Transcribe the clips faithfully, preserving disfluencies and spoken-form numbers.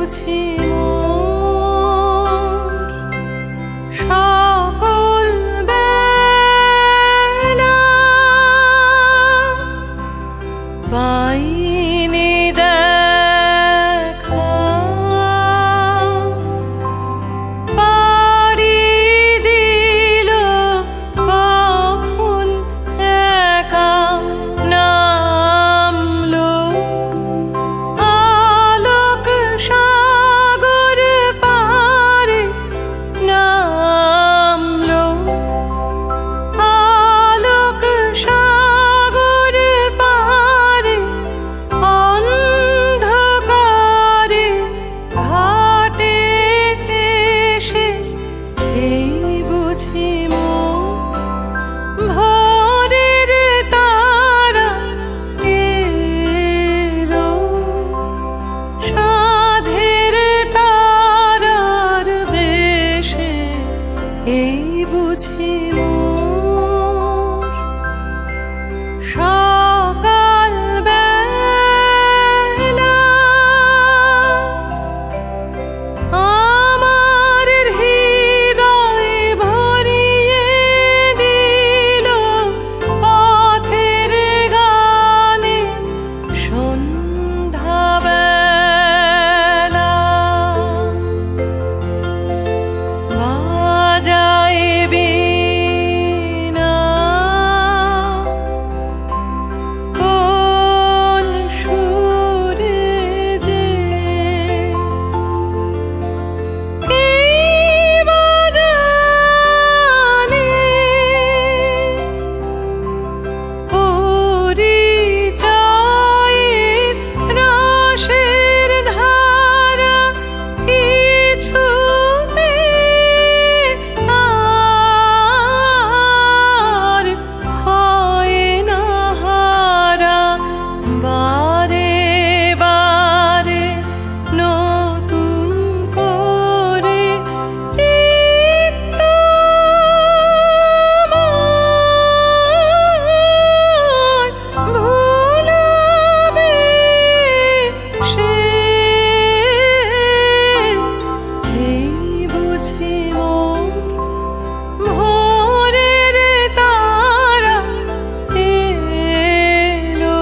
বুঝি মোর সকল বেলা পাইনি দেখা পাড়ি দিল কখন একা নামলো আলোক সাগর পারে নামলো আলোক সাগর পারে অন্ধকারে ঘাটে এসে এই বুঝি মোর ভোরের তারা এলো সাঁঝের তারার বেশে এই বুঝি মোর সকাল বেলা আমার হৃদয় ভরিয়ে দিল পথের গানে সন্ধ্যাবেলা বাজায় বীণা কোন সুরে যে কে বাজানে পরিচয়ের রসের ধারা কিছুতে আর হয় না হারা বারে বারে নতুন করে চিত্ত আমার ভুলাবে সে এই বুঝি মোর ভোরের তারা এলো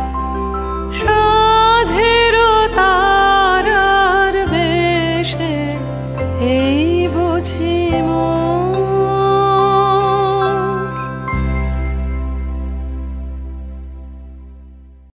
সাঁঝের তারার বেশে এই বুঝি মোর।